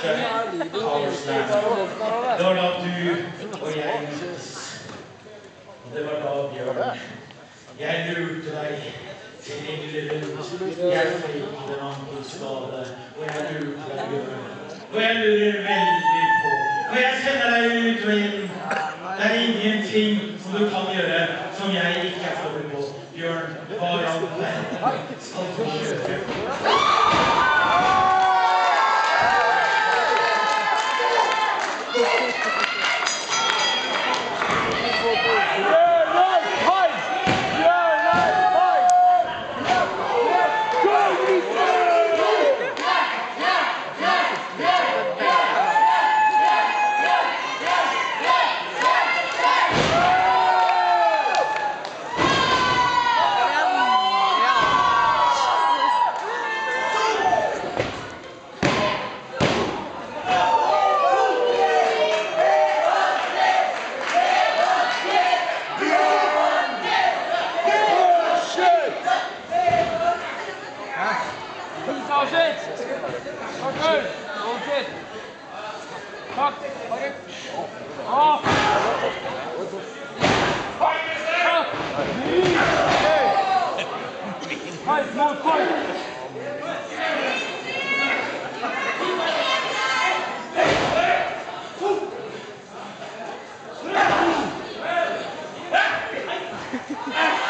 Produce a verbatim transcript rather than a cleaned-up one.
første Powerslam. Det var da du og jeg møttes. Og det var da, Bjørn, jeg lurte deg til ringle rundt. Jeg fikk den ankelskade, og jeg lurte deg, Bjørn. Og jeg lurer veldig på, og jeg sender deg ut og inn. Det er ingenting som du kan gjøre som jeg ikke er forberedt på. Bjørn, hva i all verden skal du kjøre? Ah!